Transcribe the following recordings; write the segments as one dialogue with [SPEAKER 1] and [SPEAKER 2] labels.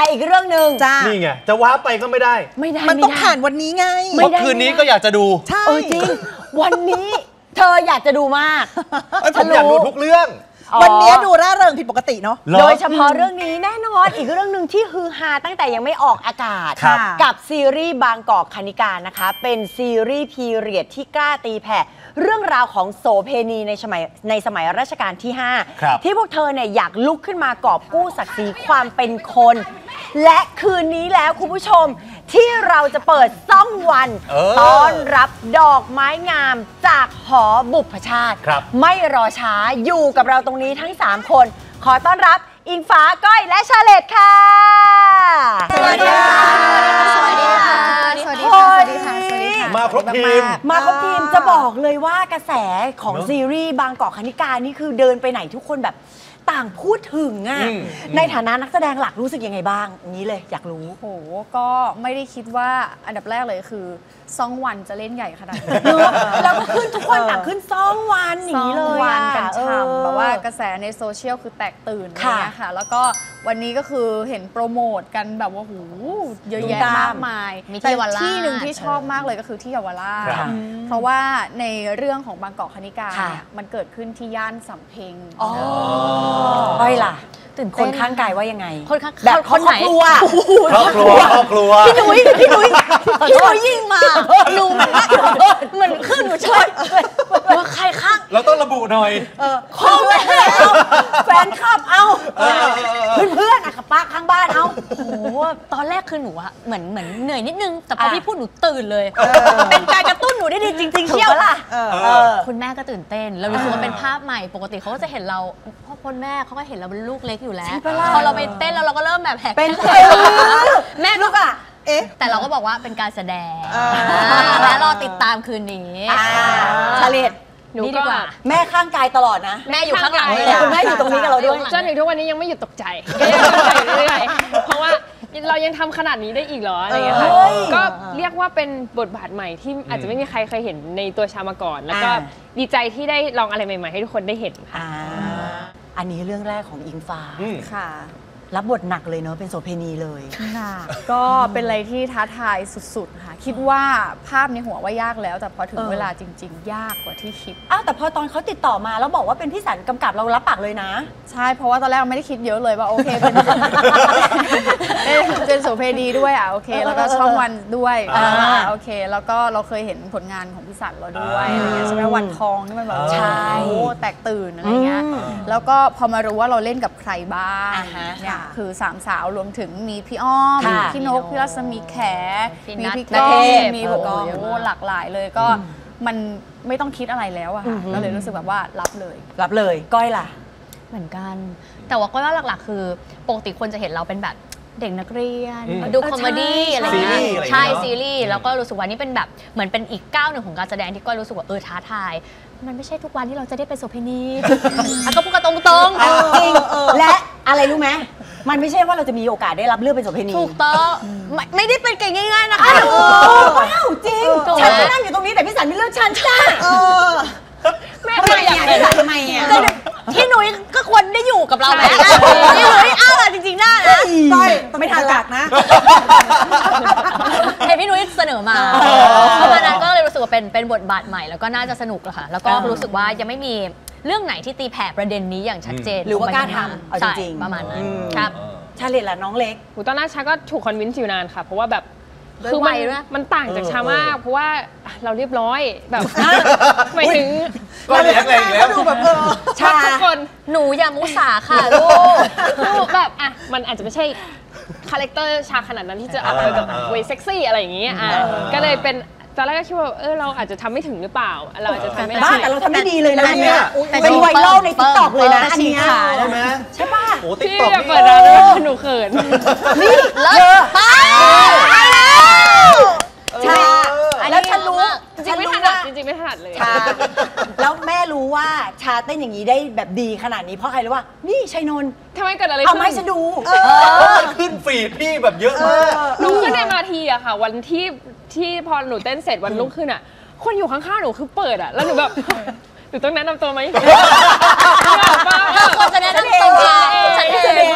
[SPEAKER 1] อีกเรื่องหนึ่ง
[SPEAKER 2] นี่ไงจะว้าไปก็ไม่ได้
[SPEAKER 3] มันต้องผ่านวันนี้ไง
[SPEAKER 2] เมื่อคืนนี้ก็อยากจะดู
[SPEAKER 3] ใช่
[SPEAKER 1] จริงวันนี้เธออยากจะดูมาก
[SPEAKER 2] ผมอยากดูทุกเรื่อง
[SPEAKER 3] วันนี้ดูร่าเริงผิดปกติเนาะ
[SPEAKER 1] โดยเฉพาะเรื่องนี้แน่นอนอีกเรื่องหนึ่งที่ฮือฮาตั้งแต่ยังไม่ออกอากาศกับซีรีส์บางกอกคณิกานะคะเป็นซีรีส์พีเรียดที่กล้าตีแผ่เรื่องราวของโสเภณีในสมัยรัชกาลที่5ที่พวกเธอเนี่ยอยากลุกขึ้นมากอบกู้ศักดิ์ศรีความเป็นคนและคืนนี้แล้วคุณผู้ชมที่เราจะเปิดซ่องวันต้อนรับดอกไม้งามจากหอบุพชาติไม่รอช้าอยู่กับเราตรงนี้ทั้ง3คนขอต้อนรับอิงฟ้าก้อยและชาเลตค่ะ
[SPEAKER 3] สวัสดีค่ะ
[SPEAKER 1] สวัสดีค่ะ
[SPEAKER 3] สวัสดีค่ะสวัสดีค่ะ
[SPEAKER 2] มาครบที
[SPEAKER 1] มจะบอกเลยว่ากระแสของซีรีส์บางกอกคณิกานี่คือเดินไปไหนทุกคนแบบต่างพูดถึงอ่ะในฐานะนักแสดงหลักรู้สึกยังไงบ้างนี้เลยอยากรู้
[SPEAKER 4] โหก็ไม่ได้คิดว่าอันดับแรกเลยคือซ่องวันจะเล่นใหญ่ขนาดนี้
[SPEAKER 1] แล้วก็ขึ้นทุกคนต่างขึ้นซ่องวันอย่างนี้เลย
[SPEAKER 4] วันกันฉ่ำแบบว่ากระแสในโซเชียลคือแตกตื่นอะไรเงี้ยค่ะแล้วก็วันนี้ก็คือเห็นโปรโมทกันแบบว่าหูเยอะแยะมากมายแต่ที่หนึ่งที่ชอบมากเลยก็คือที่เยาวราชเพราะว่าในเรื่องของบางกอกคณิกาเนี่ยมันเกิดขึ้นที่ย่านสำเพ็ง
[SPEAKER 1] ก้อยล่ะคนข้างกายว่ายังไง
[SPEAKER 4] แบบคนไหน
[SPEAKER 2] ครอบครัว
[SPEAKER 1] พี่นุ้ยยิงมาหนูเหมือนขึ้นหนูช่วยว่าใครข้าง
[SPEAKER 2] เราต้องระบุหน่อย
[SPEAKER 1] พ่อแม่แฟนคลับเอาเพื่อนๆอะค่ะป้าข้างบ้านเอา
[SPEAKER 5] โอ้โหตอนแรกคือหนูอะเหมือนเหนื่อยนิดนึงแต่พอพี่พูดหนูตื่นเลย
[SPEAKER 1] เป็นการกระตุ้นหนูได้ดีจริงๆเชี่ยวล่ะ
[SPEAKER 5] คุณแม่ก็ตื่นเต้นเรารู้สึกว่าเป็นภาพใหม่ปกติเขาก็จะเห็นเราพ่อคุณแม่เขาก็เห็นเราเป็นลูกเล็กอยู่แล้วพอเราไปเต้นแล้วเราก็เริ่มแบบแหก
[SPEAKER 1] เป็น
[SPEAKER 5] แม่ลูกอะแต่เราก็บอกว่าเป็นการแสดงและรอติดตามคืนนี้
[SPEAKER 1] ชาเลต
[SPEAKER 5] นี่ดีกว่า
[SPEAKER 1] แม่ข้างกายตลอดนะ
[SPEAKER 5] แม่อยู่ข้างหลังเลย
[SPEAKER 1] คุณแม่อยู่ตรงนี้กับเราด้วย
[SPEAKER 6] จนถึงทุกวันนี้ยังไม่หยุดตกใจเรื่อยๆเพราะว่าเรายังทำขนาดนี้ได้อีกเหรออะไรอย่างเงี้ยค่ะก็เรียกว่าเป็นบทบาทใหม่ที่อาจจะไม่มีใครเคยเห็นในตัวชามาก่อนแล้วก็ดีใจที่ได้ลองอะไรใหม่ๆให้ทุกคนได้เห็นค่ะ
[SPEAKER 1] อันนี้เรื่องแรกของอิงฟ้า
[SPEAKER 4] ค่ะ
[SPEAKER 1] รับบทหนักเลยเนาะเป็นโสเภณีเลย
[SPEAKER 4] ก็เป็นอะไรที่ท้าทายสุดๆค่ะคิดว่าภาพในหัวว่ายากแล้วแต่พอถึงเวลาจริงๆยากกว่าที่คิด
[SPEAKER 1] แต่พอตอนเขาติดต่อมาแล้วบอกว่าเป็นพี่สันกำกับเรารับปากเลยนะ
[SPEAKER 4] ใช่เพราะว่าตอนแรกไม่ได้คิดเยอะเลยว่าโอเคเป็นโสเภณีด้วยโอเคแล้วก็ช่องวันด้วยโอเคแล้วก็เราเคยเห็นผลงานของพี่สันเราด้วยใช่ไหมวันทองที่มันแบบโอ้แตกตื่นอะไรเงี้ยแล้วก็พอมารู้ว่าเราเล่นกับใครบ้างเนี่ยคือ3สาวรวมถึงมีพี่อ้อมพี่นกพี่รัศมีแขมีพี่ก้องมีโอ้หลากหลายเลยก็มันไม่ต้องคิดอะไรแล้วอะค่ะก็เลยรู้สึกแบบว่ารับเลย
[SPEAKER 1] ก้อยล่ะ
[SPEAKER 5] เหมือนกันแต่ว่าก้อยว่าหลักๆคือปกติคนจะเห็นเราเป็นแบบเด็กนักเรียนดูคอมเมดี้อะไรอย่างเงี้ยใช่ซีรีส์แล้วก็รู้สึกว่านี่เป็นแบบเหมือนเป็นอีกก้าวหนึ่งของการแสดงที่ก้อยรู้สึกว่าท้าทายมันไม่ใช่ทุกวันที่เราจะได้เป็นโสเภณีก็พูดกันตรง
[SPEAKER 1] ๆจริงและอะไรรู้ไหมมันไม่ใช่ว่าเราจะมีโอกาสได้รับเลือกเป็นโสเภณี
[SPEAKER 5] ถูกต้องไม่ได้เป็นกันง่ายๆนะคะ
[SPEAKER 1] จริงฉันนั่งอยู่ตรงนี้แต่พี่สันไม่เลือกฉันจ้าแม่ทำไมอ่ะทำไมอ่ะ
[SPEAKER 5] พี่นุ้ยก็ควรได้อยู่กับเราแหละพี่นุ้ยจริงๆน่านะ
[SPEAKER 1] ก้อยไม่ทางกากนะ
[SPEAKER 5] เห็นพี่นุ้ยเสนอมาเพราะฉะนั้นก็เลยรู้สึกว่าเป็นบทบาทใหม่แล้วก็น่าจะสนุกอะค่ะแล้วก็รู้สึกว่ายังไม่มีเรื่องไหนที่ตีแผ่ประเด็นนี้อย่างชัดเจน
[SPEAKER 1] หรือว่ากล้าทำเอาจริง
[SPEAKER 5] ๆประมาณนั้นครับ
[SPEAKER 1] ชาเลตล่ะน้องเล็ก
[SPEAKER 6] ตอนแรกชาก็ถูกคอนวินส์อยู่นานค่ะเพราะว่าแบบคือมันต่างจากชามากเพราะว่าเราเรียบร้อยแบบหมายถึง
[SPEAKER 2] ก็เรียกอะไรแล้วดูแบบ
[SPEAKER 5] ชาทุกคนหนูอย่ามุสาค่ะลูก
[SPEAKER 6] แบบมันอาจจะไม่ใช่คาแรคเตอร์ชาขนาดนั้นที่จะไปแบบเวย์เซ็กซี่อะไรอย่างเงี้ยก็เลยเป็นตอนแรกก็คิดว่าเราอาจจะทำไม่ถึงหรือเปล่าเราอาจจะทำไม่ได้
[SPEAKER 1] แต่เราทำได้ดีเลยนะเนี่ยเป็นไวรัลในติ๊กต็อกเลยนะอันนี้
[SPEAKER 2] ใช่ไหม
[SPEAKER 1] ใช่ป่ะ
[SPEAKER 6] ที่เปิดร้านแล้วหนูเขิน
[SPEAKER 1] นี่เลิศไปใช่แล้วฉันรู้
[SPEAKER 6] จริงไม่ถนัดเลย
[SPEAKER 1] แล้วแม่รู้ว่าชาเต้นอย่างนี้ได้แบบดีขนาดนี้เพราะใครรู้ว่านี่ชัยนนท์
[SPEAKER 6] ทำไมเกิดอะไร
[SPEAKER 1] เอาไม้ฉันดู
[SPEAKER 2] ขึ้นฟีดพี่แบบเยอะมาก
[SPEAKER 6] หนูขึ้นในมาทีอะค่ะวันที่พอหนูเต้นเสร็จวันรุ่งขึ้นอะคนอยู่ข้างๆหนูคือเปิดอะแล้วหนูแบบหนูต้องแนะนำตัวไหม
[SPEAKER 5] ควรจะแนะนำตัวฉันเอง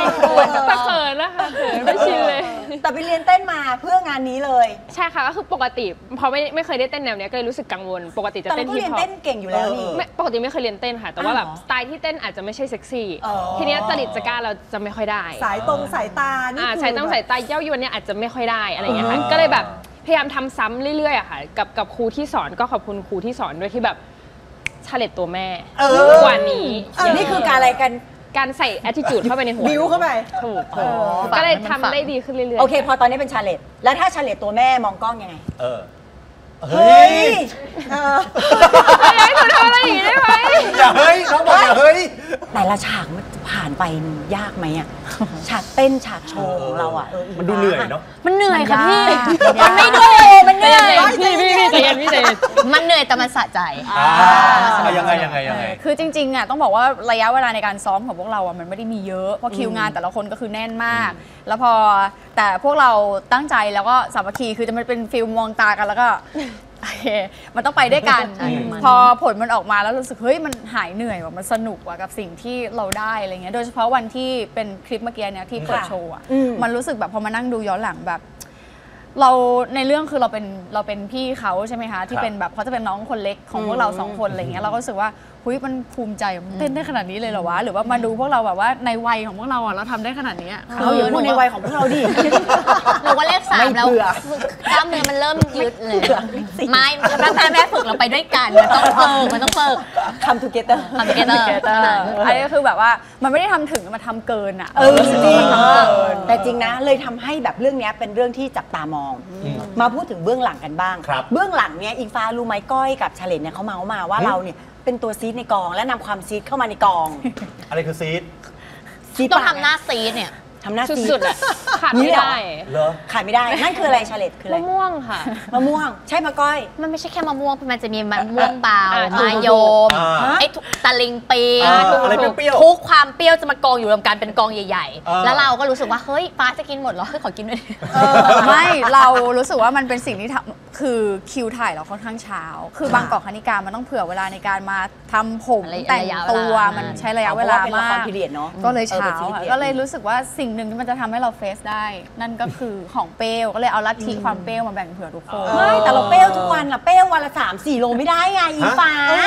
[SPEAKER 6] แต่เขินนะคะเขินไม่ชินเลย
[SPEAKER 1] แต่ไปเรียนเต้นมาเพื่องานนี้เลย
[SPEAKER 6] ใช่ค่ะก็คือปกติพอไม่เคยได้เต้นแนวเนี้ยก็เลยรู้สึกกังวลปกติจะ
[SPEAKER 1] แต่
[SPEAKER 6] เต้
[SPEAKER 1] เรา
[SPEAKER 6] น
[SPEAKER 1] ก็
[SPEAKER 6] ฮิป
[SPEAKER 1] เรียน
[SPEAKER 6] ฮอป
[SPEAKER 1] เต้นเก่งอยู่แล้วนี่
[SPEAKER 6] ปกติไม่เคยเรียนเต้นค่ะแต่ว่าแบบ
[SPEAKER 1] อ้าวเหรอ
[SPEAKER 6] สไตล์ที่เต้นอาจจะไม่ใช่เซ็กซี่
[SPEAKER 1] อ๋อ
[SPEAKER 6] ทีเนี้ยจริตจักร้าเราจะไม่ค่อยได้
[SPEAKER 3] สายตานี่คือ
[SPEAKER 6] ใช้ต้องสายตาเย้ายวนเนี่ยอาจจะไม่ค่อยได้อะไรอย่างเงี้ยค่ะก็เลยแบบพยายามทำซ้ำเรื่อยๆอะค่ะกับครูที่สอนก็ขอบคุณครูที่สอนด้วยที่แบบชาเลตตัวแม่กว่านี้
[SPEAKER 1] นี่คือการอะไรกัน
[SPEAKER 6] การใส่ attitude เข้าไปในหัว
[SPEAKER 3] บิ้วเข้าไป
[SPEAKER 6] ถูกก็เลยทำได้ดีขึ้นเรื่อยๆ
[SPEAKER 1] โอเค พอตอนนี้เป็นชาเลตแล้วถ้าชาเลตตัวแม่มองกล้องยังไง
[SPEAKER 2] เฮ้ย
[SPEAKER 6] อยากให้หนูทำอะไรอย่างนี้ได้ไหม
[SPEAKER 2] อย่าเฮ้ยน้องบอกอย่าเฮ้ย
[SPEAKER 1] แต่ละฉากมันผ่านไปมันยากไหมอะฉากเต้นฉากโชว์ของเราอะ
[SPEAKER 2] มันดูเหนื่อยเนาะ
[SPEAKER 5] มันเหนื่อยค่ะพี่
[SPEAKER 1] มันไม่ดูมันเหนื่อย
[SPEAKER 6] พี่ใจเย็นพี่ใจเย็น
[SPEAKER 5] มันเหนื่อยแต่มันสะใจ
[SPEAKER 2] ยังไง
[SPEAKER 4] คือจริงๆอ่ะต้องบอกว่าระยะเวลาในการซ้อมของพวกเราอ่ะมันไม่ได้มีเยอะเพราะคิวงานแต่ละคนก็คือแน่นมาก แล้วพอแต่พวกเราตั้งใจแล้วก็สามัคคีคือจะมันเป็นฟิลมองตากันแล้วก็โอเคมันต้องไปด้วยกัน พอผลมันออกมาแล้วรู้สึกเฮ้ยมันหายเหนื่อยว่ะมันสนุกว่ะกับสิ่งที่เราได้อะไรเงี้ยโดยเฉพาะวันที่เป็นคลิปเมื่อกี้เนี่ยที่เปิดโชว์อ่ะมันรู้สึกแบบพอมานั่งดูย้อนหลังแบบ เราในเรื่องคือเราเป็นพี่เขาใช่ไหมคะที่เป็นแบบเขาจะเป็นน้องคนเล็กของพวกเรา2 คนอะไรเงี้ยเราก็รู้สึกว่าหุยมันภูมิใจมันเต้นได้ขนาดนี้เลยเหรอวะหรือว่ามาดูพวกเราแบบว่าในวัยของพวกเราอ่ะเราทำได้ขนาดนี้
[SPEAKER 1] เราอย่าพูดในวัยของพวกเราดิ
[SPEAKER 5] หนูว่าเลข 3 แล้ว
[SPEAKER 1] ไม่เบื่อ
[SPEAKER 5] กล้ามเนื้อมันเริ่มยืดเลยไม่แม่ฝึกเราไปด้วยกันมันต้องฝึก
[SPEAKER 1] คำทูเกเตอร์
[SPEAKER 5] ทำเกเตอร์
[SPEAKER 4] อันนี้ก็คือแบบว่ามันไม่ได้ทำถึงมันทำเกินอ่ะ
[SPEAKER 1] จริงแต่จริงนะเลยทำให้แบบเรื่องนี้เป็นเรื่องที่จับตามอง มาพูดถึงเบื้องหลังกันบ้าง เบื้องหลังเนี่ยอิงฟ้ารู้ไหมก้อยกับชาเลนเนี่ยเขาเมาส์มาว่าเราเนี่ยเป็นตัวซีดในกองและนำความซีดเข้ามาในกอง
[SPEAKER 2] อะไรคือซีด
[SPEAKER 1] ซีด
[SPEAKER 5] ต้อง
[SPEAKER 1] ปาก
[SPEAKER 5] ทำหน้าซีดเนี่ย
[SPEAKER 1] ทำหน้าซีด
[SPEAKER 6] สุดๆอะขาดไม่ได้
[SPEAKER 2] เหรอ
[SPEAKER 1] ขายไม่ได้นั่นคืออะไรชาเลนคืออะไร
[SPEAKER 6] มะม่วงค่ะ
[SPEAKER 1] มะม่วงใช่มะก้อย
[SPEAKER 5] มันไม่ใช่แค่มะม่วงมันจะมีมะม่วงเบา
[SPEAKER 6] อ่ะ
[SPEAKER 5] มะยม ไอ้ตะลิงปี
[SPEAKER 2] อะไรเปรี้ยว
[SPEAKER 5] ทุกความเปรี้ยวจะมากองอยู่รวมกันเป็นกองใหญ่
[SPEAKER 2] อ่า
[SPEAKER 5] ๆ แล้วเราก็รู้สึกว่าเฮ้ยฟ้าจะกินหมดเหรอเฮ้ยขอกินด้วยดิ
[SPEAKER 4] ไม่เรารู้สึกว่ามันเป็นสิ่งที่ทำคือคิวถ่ายเราค่อนข้างเช้า คือบางกอกคณิกามันต้องเผื่อเวลาในการมาทำผมแต่งตัวมันใช้ระยะเวลา
[SPEAKER 1] เป็นละ
[SPEAKER 4] มา
[SPEAKER 1] คร
[SPEAKER 4] ก
[SPEAKER 1] พีเรียดเนาะ
[SPEAKER 4] ก็เลยเช้า
[SPEAKER 1] เป็นซีรีส์
[SPEAKER 4] ก็เลยรู้สึกว่าสิ่งหนึ่งที่มันจะทำให้เราเฟซได้ นั่นก็คือของเปรี้ยวก็เลยเอาลัทธิความเปรี้ยวมาแบ่งเผื่อทุกคน
[SPEAKER 1] ไม่แต่เราเปรี้ยวทุกวันอะเปรี้ยววันละ 3-4 โลไม่ได้ไงอิงฟ้า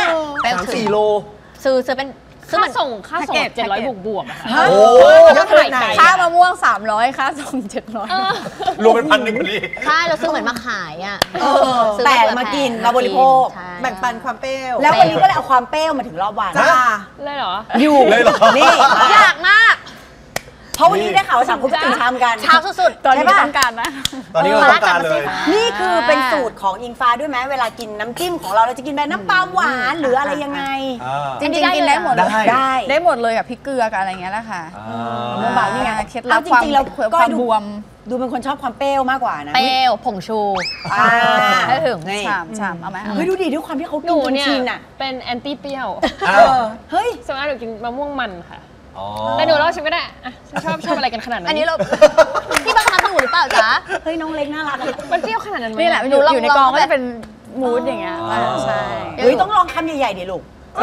[SPEAKER 2] 3-4 โล
[SPEAKER 5] ซื้อเป็นซื้อ
[SPEAKER 6] ค่า
[SPEAKER 5] มัน
[SPEAKER 6] ส่ง
[SPEAKER 4] แพ็กเกจ
[SPEAKER 6] 700 บวกๆอะค่ะ
[SPEAKER 2] โอ้
[SPEAKER 3] เยอะขนาดไหน
[SPEAKER 4] ค่ามะม่วง300ค่าส่ง700
[SPEAKER 2] รวมเป็น1,000พอดี
[SPEAKER 5] ใช่เราซื้อเหมือนมาขายอ่ะซื้อ
[SPEAKER 1] แต่
[SPEAKER 5] เผื่อ
[SPEAKER 1] มากิน
[SPEAKER 5] แผ่
[SPEAKER 1] มาบริโภค
[SPEAKER 5] ใช่
[SPEAKER 3] แบ่งปันความเปรี้ยว
[SPEAKER 1] แล้ววันนี้ก็เลยเอาความเปรี้ยวมาถึงรอบวัน
[SPEAKER 3] จ้า
[SPEAKER 6] เลยเหรอ
[SPEAKER 1] อยู่
[SPEAKER 2] เลยเหรอ
[SPEAKER 1] นี่
[SPEAKER 5] อยากมาก
[SPEAKER 1] เพราะวันนี้ได้ข่าวว่าสามคนก็ตื่นเช้าเหมือนกัน
[SPEAKER 5] เช้าสุดๆ
[SPEAKER 4] ตอนนี้
[SPEAKER 1] ใช่ปะ
[SPEAKER 4] ต้องการนะ
[SPEAKER 2] ตอนนี้เราต้องการเลย
[SPEAKER 1] นี่คือเป็นสูตรของอิงฟ้าด้วยไหมเวลากินน้ำจิ้มของเราเราจะกินแบบน้ำปลาหวานหรืออะไรยังไง
[SPEAKER 4] จริงๆกินได้หมดเลย
[SPEAKER 2] ได้
[SPEAKER 4] ได้หมดเลยกับพริกเกลือกับอะไรเงี้ยแหละค่ะ
[SPEAKER 1] มะม่วงเบานี่ไง
[SPEAKER 4] เคล็ดลับ
[SPEAKER 1] เอาจริงๆแล้ว
[SPEAKER 4] ความ
[SPEAKER 1] ก้อยดู
[SPEAKER 4] บวม
[SPEAKER 1] ดูเป็นคนชอบความเปรี้ยวมากกว่านะ
[SPEAKER 5] เปรี้ยวผงชู
[SPEAKER 1] อ่า
[SPEAKER 5] ให้ถึง
[SPEAKER 1] นี่
[SPEAKER 4] ฉ่ำเอาไหม
[SPEAKER 1] เฮ้ยดูดิด้วยความที่เขา
[SPEAKER 6] ห
[SPEAKER 1] กิ
[SPEAKER 6] นู
[SPEAKER 1] นจน
[SPEAKER 6] เนี่ย
[SPEAKER 1] ชินอ่ะ
[SPEAKER 6] เป็นแอนตี้เปรี้ยว
[SPEAKER 1] เฮ้ย
[SPEAKER 6] ส่วนมากหนูกินมะม่วงมันค่ะแต่หนูเล่าชิมก็ได้อะชอบอะไรกันขนาดนั้น
[SPEAKER 5] อันนี้เราพี่บังคับหนูหรือเปล่าจ๊ะ
[SPEAKER 1] เฮ้ยน้องเล็กน่ารักอะ
[SPEAKER 6] มันเปรี้ยวขนาดนั้นไหม
[SPEAKER 4] นี่แหละ
[SPEAKER 5] หนู
[SPEAKER 4] อยู่
[SPEAKER 5] ลอง
[SPEAKER 4] อยู่ในกอง
[SPEAKER 5] ลอง
[SPEAKER 4] ก็จะเป็นมูดอย่างเงี้ยใช่
[SPEAKER 1] เฮ้ยต้องลองคำใหญ่ๆดิลูก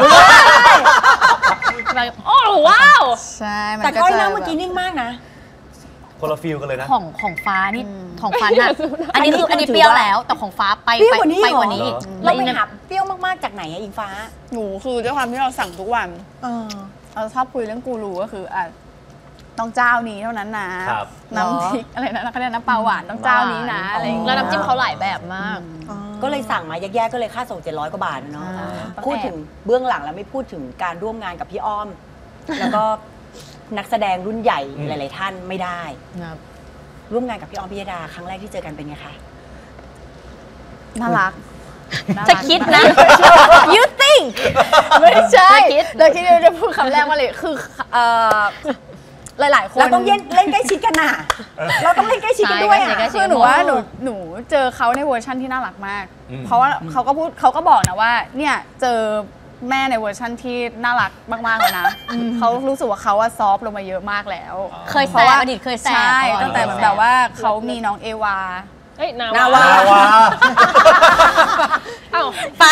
[SPEAKER 6] แบบโอ้ว้าว
[SPEAKER 4] ใช่มัน
[SPEAKER 1] แต่
[SPEAKER 4] ก็
[SPEAKER 1] ก้อย
[SPEAKER 4] จะ
[SPEAKER 1] นั่งเมื่อกี้นิ่งมากนะ
[SPEAKER 2] คนละฟิลกันเลยนะ
[SPEAKER 5] ของฟ้านี่ของฟ้าน่ะ
[SPEAKER 1] อั
[SPEAKER 5] อั
[SPEAKER 1] น
[SPEAKER 5] น
[SPEAKER 1] นี้
[SPEAKER 5] นี้คืออันนี้
[SPEAKER 1] ถือ
[SPEAKER 5] เปรี้ยว
[SPEAKER 1] ว่า
[SPEAKER 5] แล้วแต่ของฟ้าไป
[SPEAKER 1] เปรี้ยวกว่านี้
[SPEAKER 5] ไป
[SPEAKER 1] เหรอ
[SPEAKER 5] กว่านี้อีก
[SPEAKER 1] เราไป
[SPEAKER 5] แล้ว
[SPEAKER 1] หาเปรี้ยวมากๆจากไหนอะอิงฟ้า
[SPEAKER 4] หนูคือด้วยความที่เราสั่งทุกวัน
[SPEAKER 1] เออ
[SPEAKER 4] เราชอบคุยเรื่องกูรูก็คือต้องเจ้านี้เท่านั้นนะครับ น้ำพริกอะไรนะเขาเรียกน้ำปลาหวานต้องเจ้านี้นะอะไรอย่างเงี้ย
[SPEAKER 5] แล้วน้ำจิ้มเขาหลายแบบมาก
[SPEAKER 1] ก็เลยสั่งมาแยกๆก็เลยค่าส่ง700 กว่าบาทเนาะ
[SPEAKER 5] อ่า
[SPEAKER 1] พูดถึงเบื้องหลังแล้วไม่พูดถึงการร่วมงานกับพี่อ้อม แล้วก็นักแสดงรุ่นใหญ่หลายๆท่านไม่ได้ ร่วมงานกับพี่อ้อมพิยดาครั้งแรกที่เจอกันเป็นไงคะ
[SPEAKER 4] น่ารัก
[SPEAKER 5] จะคิดนะ you think
[SPEAKER 4] ไม่ใช่
[SPEAKER 5] คิด
[SPEAKER 4] เราคิดจะพูดคำแรกว่าเลยคือหลายๆคน
[SPEAKER 1] เราต้องเล่นใกล้ชิดกันน่ะ เราต้องเล่นใกล้ชิดกันด้วย
[SPEAKER 5] ใช่
[SPEAKER 1] อ่ะ
[SPEAKER 5] ใกล้ชิด
[SPEAKER 4] คือหนูว่าหนูเจอเขาในเวอร์ชั่นที่น่ารักมาก เพราะว่าเขาก็บอกนะว่าเนี่ยเจอแม่ในเวอร์ชั่นที่น่ารักมากๆแล้วนะเขารู้สึกว่าเขาซอฟต์ลงมาเยอะมากแล้ว
[SPEAKER 5] เคยแสบอดีตเคยแสบ
[SPEAKER 4] ใช่ตั้งแต่แบบว่าเขามีน้องเอวา
[SPEAKER 6] เอ้ยนาว
[SPEAKER 1] นาวา
[SPEAKER 2] ว้า
[SPEAKER 6] เอ้า
[SPEAKER 5] ฟ้า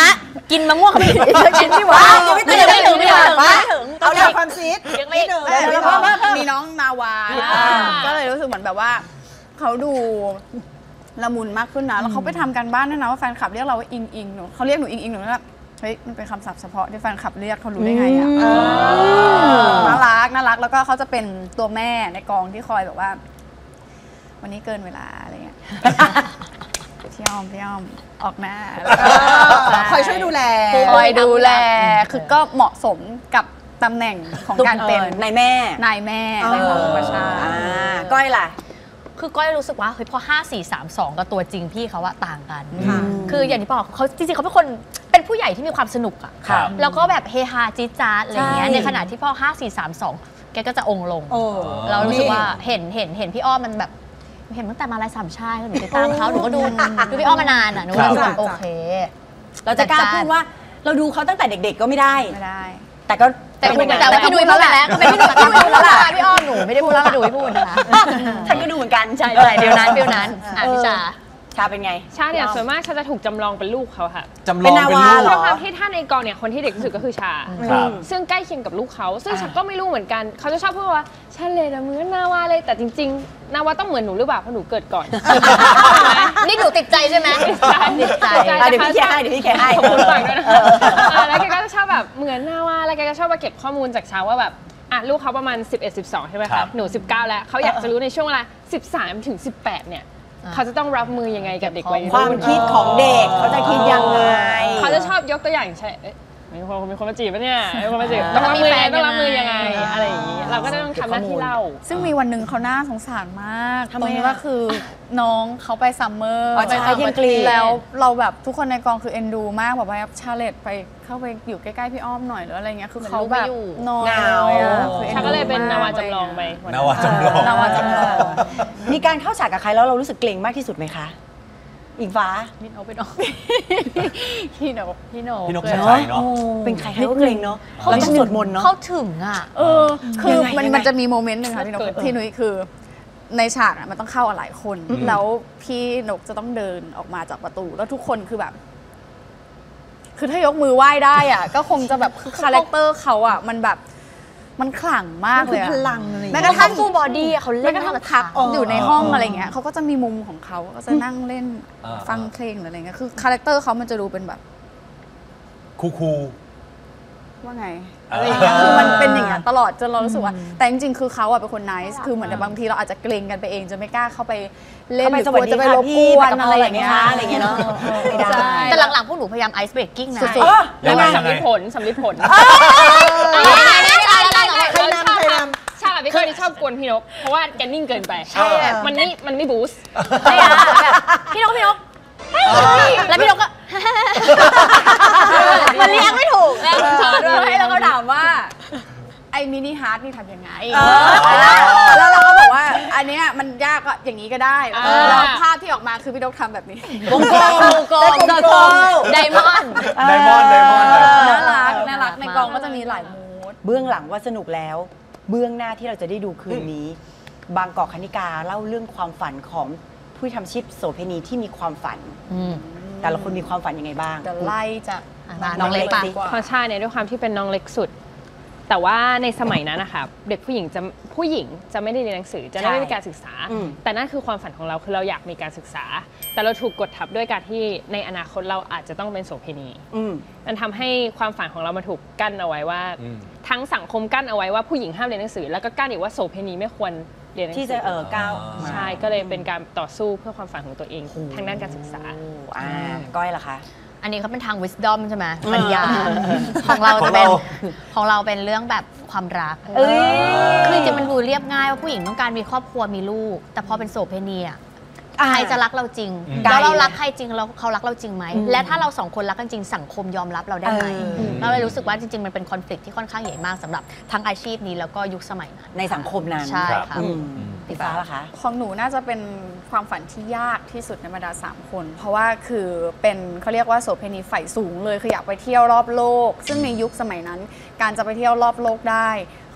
[SPEAKER 5] กินมะม่วงไปชิ้นที่ว่ายังไม่ถึง
[SPEAKER 3] เอาเรื่องความซีด
[SPEAKER 5] ยังไม่
[SPEAKER 3] นิดนึง
[SPEAKER 4] แล้วก็มีน้องนาวาก็เลยรู้สึกเหมือนแบบว่าเขาดูละมุนมากขึ้นนะแล้วเขาไปทำการบ้านด้วยนะว่าแฟนคลับเรียกเราว่าอิงอิงหนูเขาเรียกหนูอิงอิงหนูแบบเฮ้ยมันเป็นคำศัพท์เฉพาะที่แฟนคลับเรียกเขารู้ได้ไงอ่ะน่ารักแล้วก็เขาจะเป็นตัวแม่ในกองที่คอยแบบว่า วันนี้เกินเวลาอะไรเงี้ยพี่อ้อมออกหน้า
[SPEAKER 3] คอยช่วยดูแล
[SPEAKER 4] คือก็เหมาะสมกับตำแหน่งของการเป็น
[SPEAKER 1] นายแม่
[SPEAKER 4] ในของธรรมชาติ
[SPEAKER 1] ก้อยล่ะ
[SPEAKER 5] คือก้อยรู้สึกว่าเฮ้ยพอ5 4 3 2กับตัวจริงพี่เขาว่าต่างกันคืออย่างที่บอกเขาจริงๆเขาเป็นคนเป็นผู้ใหญ่ที่มีความสนุกอะแล้วก็แบบเฮฮาจี๊ดจ๊าดอะไรอย่างเงี้ยในขณะที่พอ5 4 3 2แกก็จะองค์ลงเรารู้สึกว่าเห็นพี่อ้อมมันแบบเห็นตั้งแต่มาลายสามชาติหนูติดตามเขาหนูก็ดูพี่อ้อมมานานอะหนูรู้สึกโอเค
[SPEAKER 1] เราจะกล้าพูดว่าเราดูเขาตั้งแต่เด็กๆก็ไม่ได้แต่
[SPEAKER 5] พี่นุ้ยพูดแล้วก็ไม่พี่นุ้ยพูดแล้วล่ะพี่อ้อมหนูไม่ได้พูดแล้วพี่นุ้ยพูดนะคะ
[SPEAKER 1] ฉันก็ดูเหมือนกันใช่
[SPEAKER 5] เดี๋ยวนั้นพี่ชา
[SPEAKER 1] เป็นไง
[SPEAKER 6] ชาเนี่ยส่วนมากชาจะถูกจำลองเป็นลูกเขาค่ะ
[SPEAKER 2] จำลองเป็นลูก
[SPEAKER 6] ด้วยความที่ท่านในกองเนี่ยคนที่เด็กที่สุดก็คือชาซึ่งใกล้เคียงกับลูกเขาซึ่งฉันก็ไม่รู้เหมือนกันเขาจะชอบพูดว่าชาเลยเหมือนนาวาเลยแต่จริงๆนาวาต้องเหมือนหนูหรือเปล่าเพราะหนูเกิดก่อน
[SPEAKER 5] นี่หนูติดใจใช่ไหมติดใจ
[SPEAKER 1] เดี๋ยวพี่แกให้
[SPEAKER 6] ขอบคุณฝั่งด้วยนะแล้วแกก็จะชอบแบบเหมือนนาวาแล้วแกก็ชอบมาเก็บข้อมูลจากชาว่าแบบลูกเขาประมาณ11-12ใช่ไหมครับหนู19แล้วเขาอยากจะรู้ในช่วงเวลา13 ถึง 18เนี่ยเขาจะต้องรับมือยังไงกับเด็กวัยรุ่น
[SPEAKER 1] ความคิดของเด็กเขาจะคิดยังไง
[SPEAKER 6] เขาจะชอบยกตัวอย่างใช่มีคนมาจีบปะเนี่ยมีคนมาจีบต้องรับมือยังไงอะไรอย่างนี้เราก็ต้องทำหน้าที่เล่า
[SPEAKER 4] ซึ่งมีวันหนึ่งเขาน่าสงสารมากตรงนี้ว่าคือน้องเขาไปซัมเมอร์
[SPEAKER 1] ไปเที่ยงกรี
[SPEAKER 4] แล้วเราแบบทุกคนในกองคือเอ็นดูมากแบบว่าชาเลตไปเข้าไปอยู่ใกล้ๆพี่อ้อมหน่อยหรืออะไรเงี้ยคือเขาแบบนอน
[SPEAKER 6] ชาก็เลยเป็นนาวาจำลองไป
[SPEAKER 2] นาวาจำลอง
[SPEAKER 1] มีการเข้าฉากกับใครแล้วเรารู้สึกเกรงมากที่สุดไหมคะอิงฟ้า
[SPEAKER 5] พี่นก
[SPEAKER 2] ชัยชัยเนาะ
[SPEAKER 1] เป็นใครเขาเกรงเนาะเขาต้องสวดมนต์เนาะ
[SPEAKER 5] เขาถึงอ่ะ
[SPEAKER 4] คือมันจะมีโมเมนต์หนึ่งค่ะพี่นกพี่นุ้ยคือในฉากมันต้องเข้าหลายคนแล้วพี่นกจะต้องเดินออกมาจากประตูแล้วทุกคนคือแบบคือถ้ายกมือไหว้ได้อ่ะก็คงจะแบบคือคาแรคเตอร์เขาอ่ะมันแบบมันขลังมากเลย
[SPEAKER 3] พลังอะไร
[SPEAKER 4] แม้กระทั่ง
[SPEAKER 5] ฟูลบอดี้เขาเล่น
[SPEAKER 4] ทักอยู่ในห้องอะไรเงี้ยเขาก็จะมีมุมของเขาก็จะนั่งเล่นฟังเพลงหรืออะไรเงี้ยคือคาแรคเตอร์เขามันจะดูเป็นแบบ
[SPEAKER 2] คู
[SPEAKER 4] ว่าไงอะไรอย่างเงี้ยคือมันเป็นอย่างเงี้ยตลอดจนเรารู้สึกว่าแต่จริงๆคือเขาอะเป็นคน nice คือเหมือนแต่บางทีเราอาจจะเกรงกันไปเองจนไม่กล้าเข้าไปเล่นหรือกลัวจะไปรบกวนอะไรอย่างเงี้ย
[SPEAKER 1] เนาะ
[SPEAKER 5] แต่หลังๆพวกหนูพยายามไอซ์เบรกกิ้งนะ
[SPEAKER 6] ยังไงสำลิดผลชาพี่เคยชอบกวนพี่นกเพราะว่าแกนิ่งเกินไปมันไม่บูสต์
[SPEAKER 5] พี่นกแล้วพี่นกก็มันเลี้ยงไม่ถูก
[SPEAKER 4] แล้วก็ถามว่าไอ้มินิฮาร์ดนี่ทำยังไงแล้วเราก็บอกว่าอันนี้มันยากก็อย่างนี้ก็ได้แล้วภาพที่ออกมาคือพี่นกทำแบบนี้
[SPEAKER 5] วงกลมไดมอนด์
[SPEAKER 4] น่ารักในกองก็จะมีหลายมูด
[SPEAKER 1] เบื้องหลังว่าสนุกแล้วเบื้องหน้าที่เราจะได้ดูคืนนี้บางกอกคณิกาเล่าเรื่องความฝันของผู้ทำชีพโสเภณีที่มีความฝันแต่ละคนมีความฝันยังไงบ้าง
[SPEAKER 4] จะไล่จาก
[SPEAKER 5] น้องเล็ก
[SPEAKER 6] พอชาเนี่ยด้วยความที่เป็นน้องเล็กสุดแต่ว่าในสมัยนั้นนะคะเด็กผู้หญิงจะไม่ได้เรียนหนังสือจะไม่ได้มีการศึกษาแต่นั่นคือความฝันของเราคือเราอยากมีการศึกษาแต่เราถูกกดทับด้วยการที่ในอนาคตเราอาจจะต้องเป็นโสเภณีมันทำให้ความฝันของเรามาถูกกั้นเอาไว้ว่าทั้งสังคมกั้นเอาไว้ว่าผู้หญิงห้ามเรียนหนังสือแล้วก็กั้นอีกว่าโสเภณีไม่ควรเรียนหนังสือ
[SPEAKER 1] ที่จะก้าว
[SPEAKER 6] ใช่ก็เลยเป็นการต่อสู้เพื่อความฝันของตัวเองทางด้านการศึกษา
[SPEAKER 1] ก้อยล่ะคะ
[SPEAKER 5] อันนี้เขาเป็นทาง wisdom ใช่ไหมปัญญาของเราเป็นเรื่องแบบความรักคือจริงมันดูเรียบง่ายว่าผู้หญิงต้องการมีครอบครัวมีลูกแต่พอเป็นโสเภณีใครจะรักเราจริงแล้วเรารักใครจริงแล้วเขารักเราจริงไหมและถ้าเราสองคนรักกันจริงสังคมยอมรับเราได้ไหมเราเลยรู้สึกว่าจริงๆมันเป็นคอนฟ lict ที่ค่อนข้างใหญ่มากสำหรับทั้งอาชีพนี้แล้วก็ยุคสมัยนั้น
[SPEAKER 1] ในสังคมนั้น
[SPEAKER 5] ใช่ค่ะ
[SPEAKER 1] พี่ฟ้าล่ะคะ
[SPEAKER 4] ของหนูน่าจะเป็นความฝันที่ยากที่สุดในบรรดา3คนเพราะว่าคือเป็นเขาเรียกว่าโสเภณีใฝ่สูงเลยคืออยากไปเที่ยวรอบโลกซึ่งในยุคสมัยนั้นการจะไปเที่ยวรอบโลกได้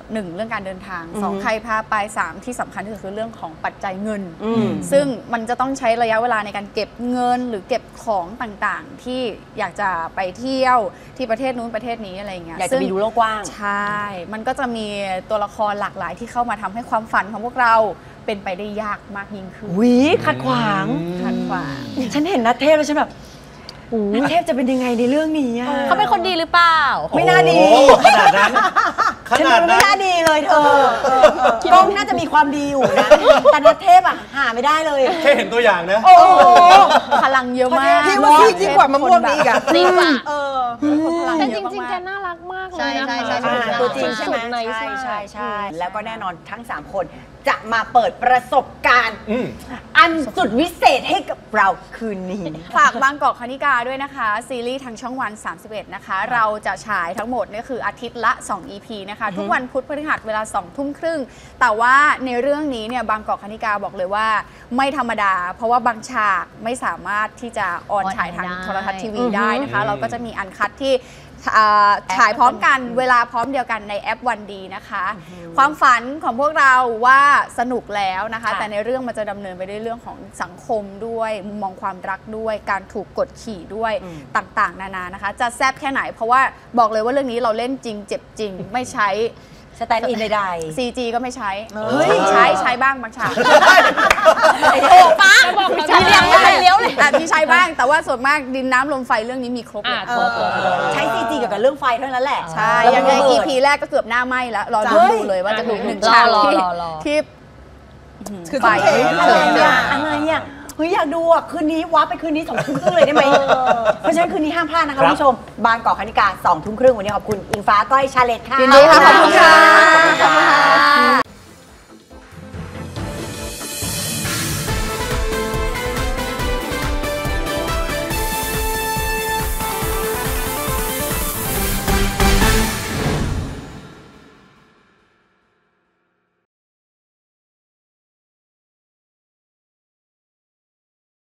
[SPEAKER 4] 1 เรื่องการเดินทาง 2 ใครพาไป 3 ที่สำคัญที่สุดคือเรื่องของปัจจัยเงิน
[SPEAKER 1] ม
[SPEAKER 4] ซึ่งมันจะต้องใช้ระยะเวลาในการเก็บเงินหรือเก็บของต่างๆ ที่อยากจะไปเที่ยวที่ประเทศนู้นประเทศนี้อะไรเงี้ย
[SPEAKER 1] อยากจะไปดูโลกกว้าง
[SPEAKER 4] ใช่ มันก็จะมีตัวละครหลากหลายที่เข้ามาทำให้ความฝันของพวกเราเป็นไปได้ยากมากยิ่งขึ้น
[SPEAKER 1] วิขัดขวาง
[SPEAKER 4] ขัดขวาง
[SPEAKER 1] ฉันเห็นนัทเทพแล้วฉันแบบนัทเทพจะเป็นยังไงในเรื่องนี้อะ
[SPEAKER 5] เขาเป็นคนดีหรือเปล่า
[SPEAKER 1] ไม่น่าดี
[SPEAKER 2] โอ้โหขนาดนั้นข
[SPEAKER 1] ฉัน
[SPEAKER 2] นาด
[SPEAKER 1] ดูไม่
[SPEAKER 2] นั้น
[SPEAKER 1] น่าดีเลยเธอกล้องน่าจะมีความดีอยู่นะ แต่นัทเทพอะหาไม่ได้เลย
[SPEAKER 2] แค่เห็นตัวอย่างนะ
[SPEAKER 1] โอ้โห
[SPEAKER 4] พลังเยอะมาก
[SPEAKER 3] พี่ว่าพี่ยิ่งกว่ามะม่วงนี่อีกอะ
[SPEAKER 5] จริงป่ะ
[SPEAKER 4] พลัง
[SPEAKER 6] แต่
[SPEAKER 4] เย
[SPEAKER 6] จ
[SPEAKER 4] อะ
[SPEAKER 6] ริงๆ แก
[SPEAKER 4] มาก
[SPEAKER 6] น่ารักมากเลย
[SPEAKER 5] ใช่
[SPEAKER 6] นะคะ
[SPEAKER 5] ใช่ใช่
[SPEAKER 1] ตัวจริงใช่ไหม
[SPEAKER 6] สุดๆ nice
[SPEAKER 1] ใช่
[SPEAKER 6] มาก
[SPEAKER 1] ใช่ใช่แล้วก็แน่นอนทั้ง 3 คนจะมาเปิดประสบการณ์ อันสุดวิเศษให้กับเราคืนนี้
[SPEAKER 4] ฝากบางกอกคณิกาด้วยนะคะ ซีรีส์ทางช่องวัน 31 นะคะ เราจะฉายทั้งหมดเนี่ยคืออาทิตย์ละ 2 EP นะคะ ทุกวันพุธพฤหัสเวลา 2 ทุ่มครึ่ง แต่ว่าในเรื่องนี้เนี่ยบางกอกคณิกาบอกเลยว่าไม่ธรรมดา เพราะว่าบางฉากไม่สามารถที่จะออนฉายทางโทรทัศน์ทีวีได้นะคะ เราก็จะมีอันคัดที่ฉายพร้อมกันเวลาพร้อมเดียวกันในแอปวันดีนะคะ ความฝันของพวกเราว่าสนุกแล้วนะคะ
[SPEAKER 1] ค่ะ
[SPEAKER 4] แต่ในเรื่องมันจะดำเนินไปด้วยเรื่องของสังคมด้วยมุมมองความรักด้วยการถูกกดขี่ด้วยต่างๆ นานานะคะ จะแซบแค่ไหนเพราะว่าบอกเลยว่าเรื่องนี้เราเล่นจริงเจ็บจริง ไม่ใช้
[SPEAKER 1] สแตนด์อินใด
[SPEAKER 4] CG ก็ไม่ใช้
[SPEAKER 1] เฮ้ย
[SPEAKER 4] ใช้บ้างบางฉาก
[SPEAKER 1] ๆโอ้ป้า
[SPEAKER 6] จะบอกเรา
[SPEAKER 1] มีเลี้ยงไม่เลี้ยวเลย
[SPEAKER 4] มีใช้บ้างแต่ว่าส่วนมากดินน้ำลมไฟเรื่องนี้มีครบเลย
[SPEAKER 1] ใช้ CG เกี่ยวกับเรื่องไฟเท่านั้นแหละ
[SPEAKER 4] ใช่
[SPEAKER 1] แล้ว
[SPEAKER 4] ยังไง
[SPEAKER 1] ระเบิด
[SPEAKER 4] EP แรกก็เกือบหน้าไหม้แล้ว รอ
[SPEAKER 1] เฮ้ย
[SPEAKER 4] ดูเลยว่าจะถูกหนึ่ง
[SPEAKER 5] รอ
[SPEAKER 4] ฉาก
[SPEAKER 5] รอ
[SPEAKER 4] ที่
[SPEAKER 5] รอรอ
[SPEAKER 4] ที่
[SPEAKER 3] คือ
[SPEAKER 4] ไฟ
[SPEAKER 3] ทุ่มเท
[SPEAKER 1] อะไรอ่ะเฮ้ยอยากดูอ่ะคืนนี้ว้าไปคืนนี้2 ทุ่มครึ่งเลยได้ไหมเพราะฉะนั้นคืนนี้ห้ามพลาดนะคะ
[SPEAKER 2] ครับ
[SPEAKER 1] คุณผู้ชมบางกอกคณิกา2 ทุ่มครึ่งวันนี้ขอบคุณอิงฟ้าก้อยชาเลตค่ะ
[SPEAKER 4] ยินดีค่ะขอบคุณค่ะ
[SPEAKER 1] ขอบคุณค่ะ